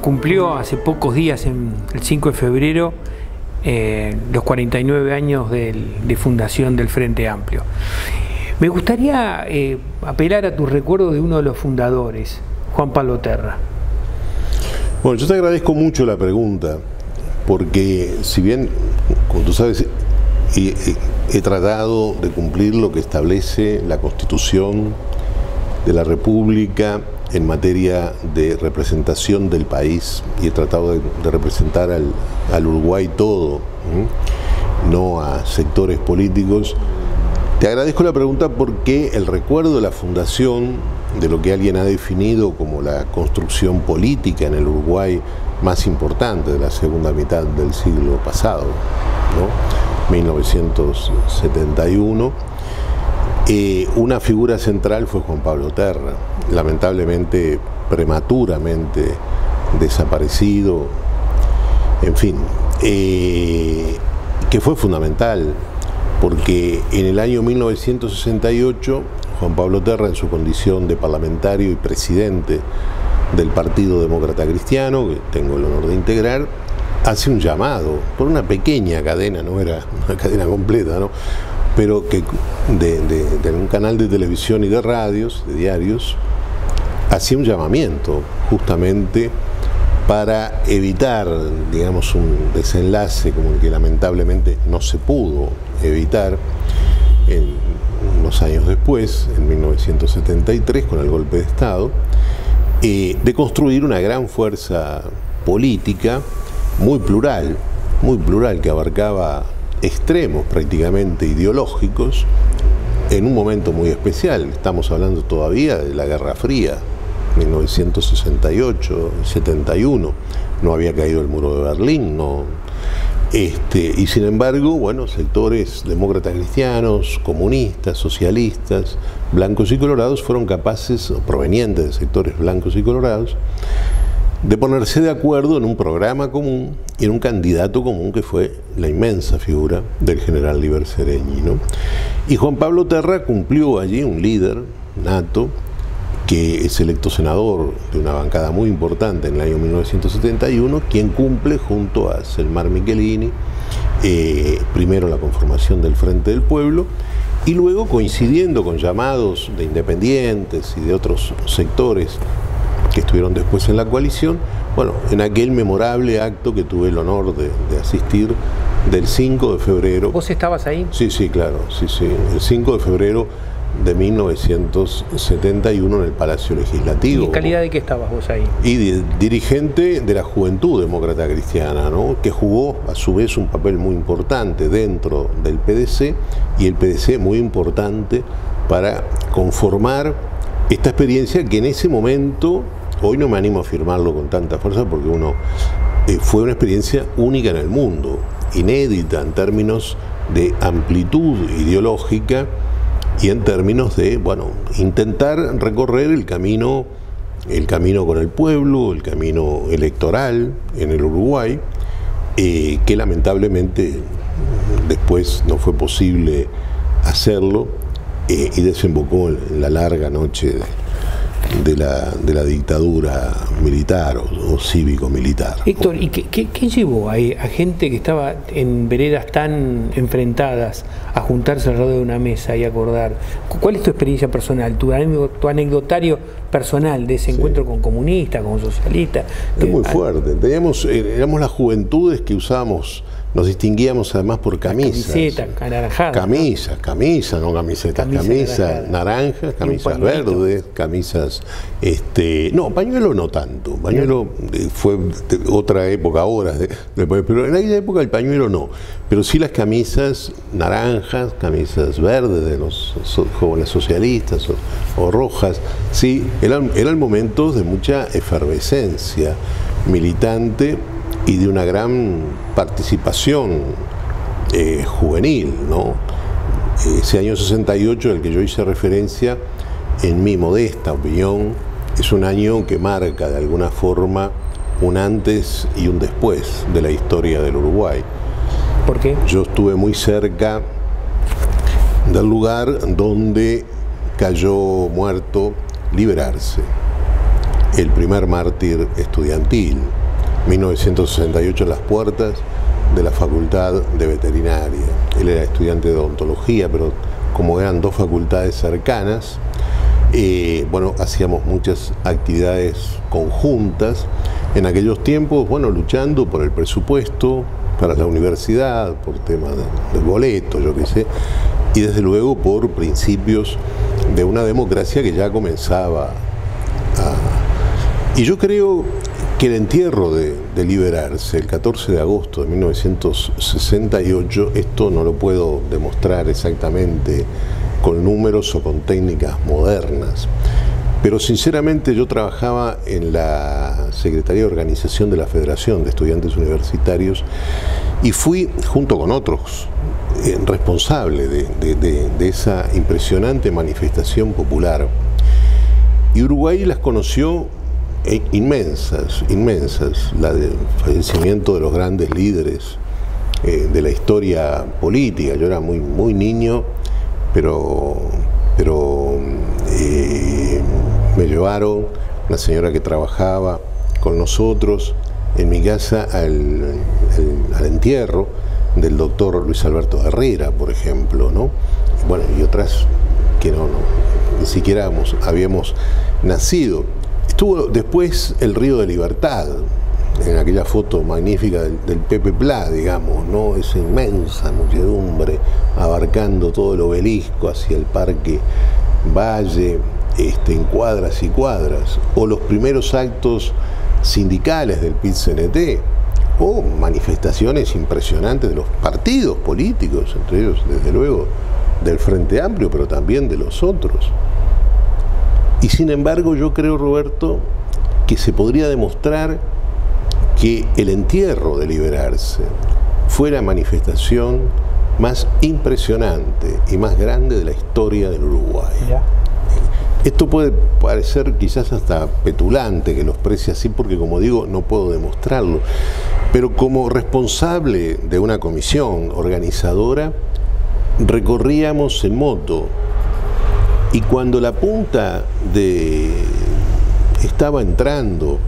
cumplió hace pocos días, el 5 de febrero, los 49 años de fundación del Frente Amplio. Me gustaría apelar a tus recuerdos de uno de los fundadores, Juan Pablo Terra. Bueno, yo te agradezco mucho la pregunta, porque si bien, como tú sabes, he tratado de cumplir lo que establece la Constitución de la República en materia de representación del país, y he tratado de representar al Uruguay todo, no a sectores políticos. Te agradezco la pregunta porque el recuerdo de la fundación, de lo que alguien ha definido como la construcción política en el Uruguay más importante de la segunda mitad del siglo pasado, ¿no? 1971, una figura central fue Juan Pablo Terra, lamentablemente prematuramente desaparecido, en fin, que fue fundamental porque en el año 1968 Juan Pablo Terra, en su condición de parlamentario y presidente del Partido Demócrata Cristiano, que tengo el honor de integrar, hace un llamado por una pequeña cadena, no era una cadena completa, ¿no?, pero que de un canal de televisión y de radios, de diarios, hacía un llamamiento justamente para evitar, digamos, un desenlace como el que lamentablemente no se pudo evitar unos años después, en 1973, con el golpe de Estado, de construir una gran fuerza política muy plural, que abarcaba extremos prácticamente ideológicos, en un momento muy especial. Estamos hablando todavía de la Guerra Fría, 1968, 71, no había caído el muro de Berlín, y sin embargo, bueno, sectores demócratas cristianos, comunistas, socialistas, blancos y colorados fueron capaces, provenientes de sectores blancos y colorados, de ponerse de acuerdo en un programa común y en un candidato común, que fue la inmensa figura del general Líber Seregni, ¿no? Y Juan Pablo Terra cumplió allí un líder nato, que es electo senador de una bancada muy importante en el año 1971, quien cumple junto a Selmar Michelini, primero la conformación del Frente del Pueblo, y luego, coincidiendo con llamados de independientes y de otros sectores que estuvieron después en la coalición, bueno, en aquel memorable acto que tuve el honor de asistir, del 5 de febrero. ¿Vos estabas ahí? Sí, claro, sí, el 5 de febrero de 1971 en el Palacio Legislativo. ¿Y en calidad de qué estabas vos ahí? Y dirigente de la Juventud Demócrata Cristiana, ¿no?, que jugó a su vez un papel muy importante dentro del PDC, y el PDC muy importante para conformar esta experiencia que en ese momento, hoy no me animo a afirmarlo con tanta fuerza porque fue una experiencia única en el mundo, inédita en términos de amplitud ideológica y en términos de, bueno, intentar recorrer el camino con el pueblo, el camino electoral en el Uruguay, que lamentablemente después no fue posible hacerlo, y desembocó en la larga noche de la dictadura militar o cívico-militar. Héctor, ¿y qué llevó a gente que estaba en veredas tan enfrentadas a juntarse alrededor de una mesa y acordar? ¿Cuál es tu experiencia personal, tu anecdotario personal de ese encuentro con comunistas, con socialistas? Es muy fuerte. Éramos las juventudes que usábamos, nos distinguíamos además por camisas. Camiseta anaranjada. Camisas, no camisetas. Camisas naranjas, camisas verdes, camisas... no, pañuelo no tanto. Pañuelo fue de otra época ahora, pero en aquella época el pañuelo no. Pero sí las camisas naranjas, camisas verdes de los jóvenes socialistas o rojas. Sí, eran momentos de mucha efervescencia militante y de una gran participación juvenil, ¿no? Ese año 68 al que yo hice referencia, en mi modesta opinión, es un año que marca de alguna forma un antes y un después de la historia del Uruguay. ¿Por qué? Yo estuve muy cerca del lugar donde cayó muerto Líber Arce, el primer mártir estudiantil. 1968 en las puertas de la Facultad de Veterinaria. Él era estudiante de odontología, pero como eran dos facultades cercanas, bueno, hacíamos muchas actividades conjuntas. En aquellos tiempos, bueno, luchando por el presupuesto para la universidad, por temas del boleto, yo qué sé, y desde luego por principios de una democracia que ya comenzaba a... Y yo creo que el entierro de Liberarse, el 14 de agosto de 1968, esto no lo puedo demostrar exactamente con números o con técnicas modernas, pero sinceramente yo trabajaba en la Secretaría de Organización de la Federación de Estudiantes Universitarios y fui, junto con otros, responsable de esa impresionante manifestación popular. Y Uruguay las conoció inmensas, la del fallecimiento de los grandes líderes de la historia política. Yo era muy niño, pero me llevaron una señora que trabajaba con nosotros en mi casa al entierro del doctor Luis Alberto Herrera, por ejemplo, ¿no? Bueno, y otras que ni siquiera habíamos nacido. Estuvo después el Río de Libertad, en aquella foto magnífica del Pepe Plá, digamos, ¿no? Esa inmensa muchedumbre abarcando todo el obelisco hacia el Parque Valle, en cuadras y cuadras, o los primeros actos sindicales del PIT-CNT, o manifestaciones impresionantes de los partidos políticos, entre ellos, desde luego, del Frente Amplio, pero también de los otros. Y sin embargo, yo creo, Roberto, que se podría demostrar que el entierro de Liberarse fue la manifestación más impresionante y más grande de la historia del Uruguay. ¿Ya? Esto puede parecer quizás hasta petulante que lo exprese así, porque como digo, no puedo demostrarlo, pero como responsable de una comisión organizadora, recorríamos en moto, y cuando la punta estaba entrando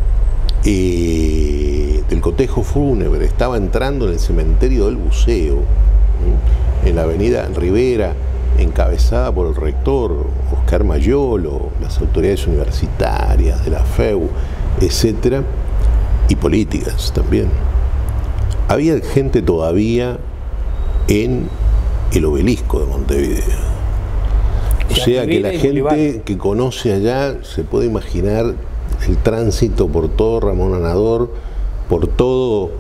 del cotejo fúnebre, estaba entrando en el cementerio del Buceo, en la avenida Rivera, encabezada por el rector Oscar Mayolo, las autoridades universitarias de la FEU, etcétera, y políticas también. Había gente todavía en el obelisco de Montevideo. O sea que la gente que conoce allá se puede imaginar el tránsito por todo Ramón Anador, por todo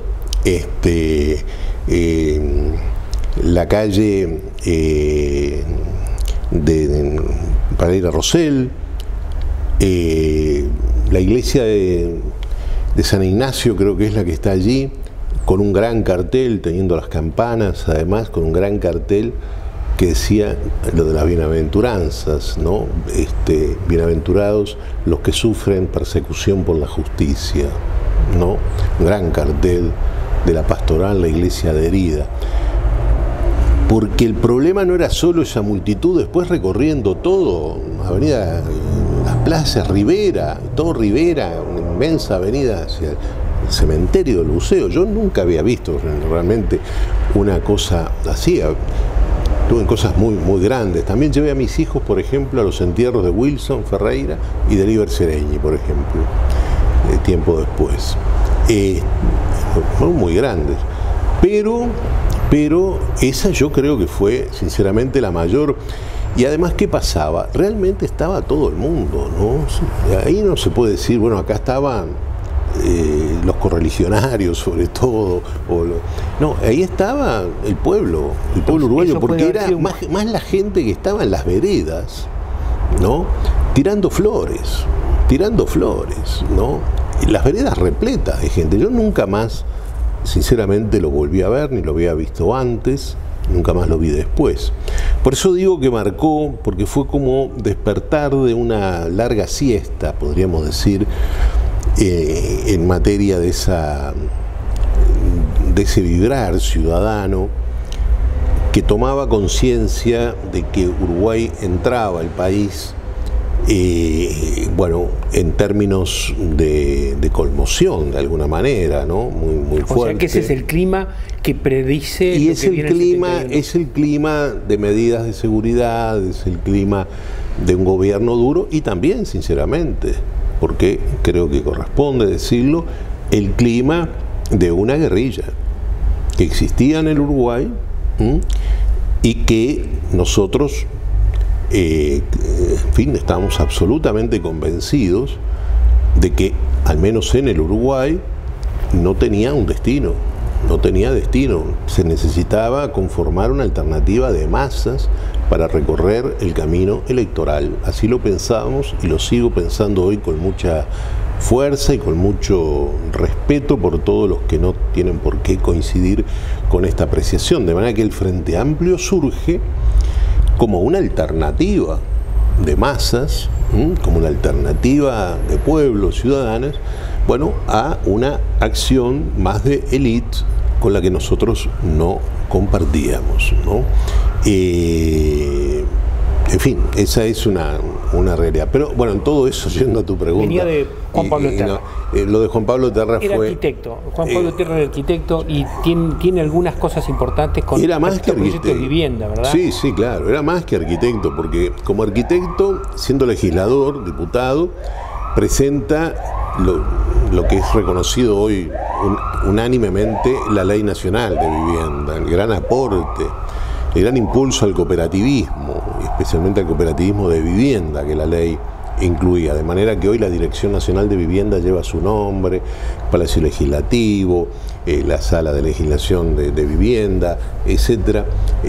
la calle para ir a Rosell, la iglesia de San Ignacio, creo que es la que está allí, con un gran cartel, teniendo las campanas, además, con un gran cartel que decía lo de las bienaventuranzas, ¿no? Bienaventurados los que sufren persecución por la justicia, ¿no? Un gran cartel de la pastoral, la iglesia adherida. Porque el problema no era solo esa multitud después recorriendo todo, avenida Las Plazas, Rivera, todo Rivera, una inmensa avenida hacia el cementerio del Buceo. Yo nunca había visto realmente una cosa así. Tuve cosas muy grandes. También llevé a mis hijos, por ejemplo, a los entierros de Wilson Ferreira y de Líber Sereñi, por ejemplo, tiempo después. Fueron muy grandes. Pero esa yo creo que fue, sinceramente, la mayor. Y además, ¿qué pasaba? Realmente estaba todo el mundo, ¿no? Ahí no se puede decir, bueno, acá estaban los correligionarios, sobre todo. No, ahí estaba el pueblo uruguayo, porque era más la gente que estaba en las veredas, ¿no? Tirando flores, ¿no? Y las veredas repletas de gente. Yo nunca más, sinceramente, lo volví a ver, ni lo había visto antes, nunca más lo vi después. Por eso digo que marcó, porque fue como despertar de una larga siesta, podríamos decir, en materia de ese vibrar ciudadano que tomaba conciencia de que Uruguay entraba al país bueno, en términos de conmoción, de alguna manera, ¿no? Muy fuerte. O sea que ese es el clima que predice. Y es el clima de medidas de seguridad, es el clima de un gobierno duro y también, sinceramente, porque creo que corresponde decirlo, el clima de una guerrilla que existía en el Uruguay y que nosotros, en fin, estamos absolutamente convencidos de que, al menos en el Uruguay, no tenía un destino, no tenía destino. Se necesitaba conformar una alternativa de masas para recorrer el camino electoral. Así lo pensábamos y lo sigo pensando hoy con mucha fuerza y con mucho respeto por todos los que no tienen por qué coincidir con esta apreciación. De manera que el Frente Amplio surge como una alternativa de masas, como una alternativa de pueblos, ciudadanos, bueno, a una acción más de élite con la que nosotros no compartíamos, ¿no? En fin, esa es una realidad. Pero bueno, en todo eso, yendo a tu pregunta... Venía de Juan Pablo Terra. Lo de Juan Pablo Terra era fue... arquitecto. Juan Pablo Terra era arquitecto y tiene algunas cosas importantes con era más que proyectos de vivienda, ¿verdad? Sí, sí, claro. Era más que arquitecto, porque como arquitecto, siendo legislador, diputado, presenta lo que es reconocido hoy unánimemente la Ley Nacional de Vivienda, el gran aporte, el gran impulso al cooperativismo, especialmente al cooperativismo de vivienda que la ley incluía, de manera que hoy la Dirección Nacional de Vivienda lleva su nombre, Palacio Legislativo, la Sala de Legislación de Vivienda, etc.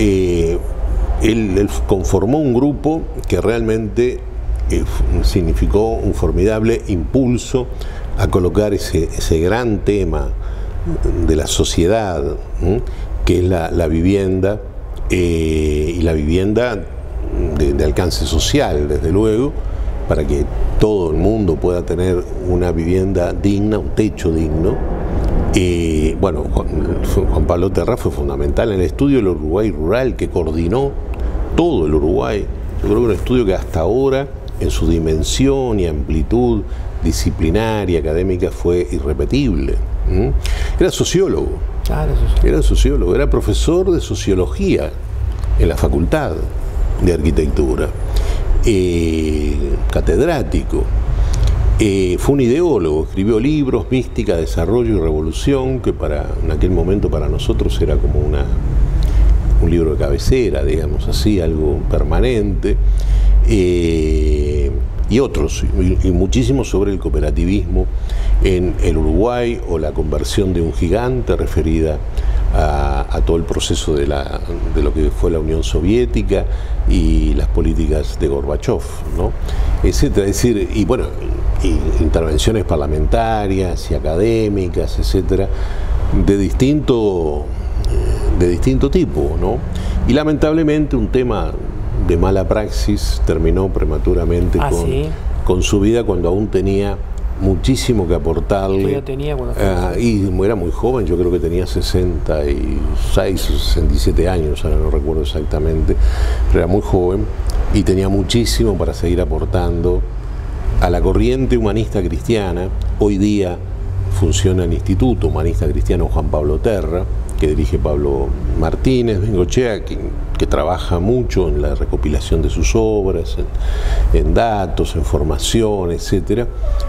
Él conformó un grupo que realmente significó un formidable impulso a colocar ese gran tema de la sociedad, que es la vivienda, y la vivienda de alcance social, desde luego, para que todo el mundo pueda tener una vivienda digna, un techo digno. Bueno, Juan Pablo Terra fue fundamental en el estudio del Uruguay rural, que coordinó todo el Uruguay. Yo creo que un estudio que hasta ahora, en su dimensión y amplitud disciplinaria, académica, fue irrepetible. Era sociólogo. Era sociólogo, era profesor de sociología en la Facultad de Arquitectura, catedrático, fue un ideólogo, escribió libros, Mística, Desarrollo y Revolución, que en aquel momento para nosotros era como un libro de cabecera, digamos así, algo permanente, y otros, y muchísimos sobre el cooperativismo en el Uruguay, o la conversión de un gigante, referida a todo el proceso de lo que fue la Unión Soviética y las políticas de Gorbachov, ¿no? Etcétera. Es decir, y bueno, intervenciones parlamentarias y académicas, etcétera, de distinto tipo, ¿no? Y lamentablemente un tema de mala praxis terminó prematuramente con su vida, cuando aún tenía muchísimo que aportarle. ¿Qué edad tenía cuando y era muy joven, yo creo que tenía 66 o 67 años, ahora no recuerdo exactamente, pero era muy joven y tenía muchísimo para seguir aportando a la corriente humanista cristiana. Hoy día funciona el Instituto Humanista Cristiano Juan Pablo Terra, que dirige Pablo Martínez Bengochea, que trabaja mucho en la recopilación de sus obras, en datos, en formación, etcétera.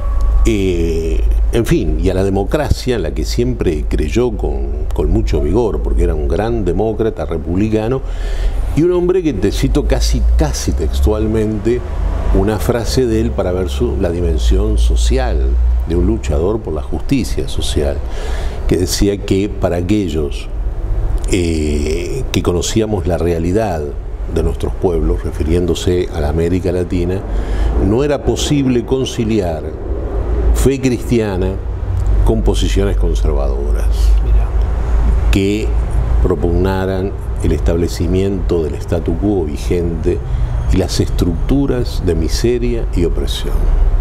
En fin, y a la democracia, en la que siempre creyó con mucho vigor, porque era un gran demócrata republicano, y un hombre que te cito casi textualmente una frase de él para ver la dimensión social de un luchador por la justicia social, que decía que para aquellos que conocíamos la realidad de nuestros pueblos, refiriéndose a la América Latina, no era posible conciliar fe cristiana con posiciones conservadoras que propugnaran el establecimiento del statu quo vigente y las estructuras de miseria y opresión.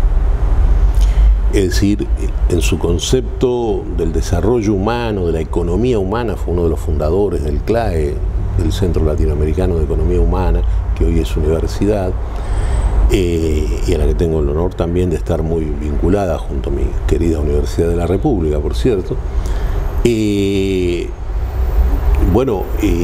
Es decir, en su concepto del desarrollo humano, de la economía humana, fue uno de los fundadores del CLAE, del Centro Latinoamericano de Economía Humana, que hoy es universidad. y a la que tengo el honor también de estar muy vinculada junto a mi querida Universidad de la República, por cierto. Bueno,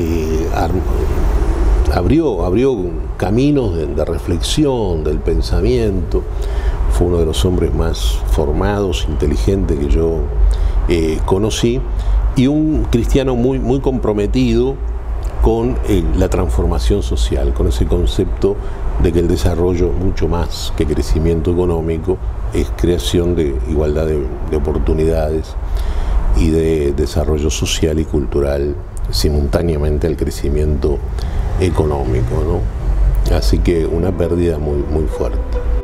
abrió caminos de reflexión, del pensamiento. Fue uno de los hombres más formados, inteligentes que yo conocí, y un cristiano muy comprometido con la transformación social, con ese concepto de que el desarrollo, mucho más que crecimiento económico, es creación de igualdad de oportunidades y de desarrollo social y cultural simultáneamente al crecimiento económico, ¿no? Así que una pérdida muy fuerte.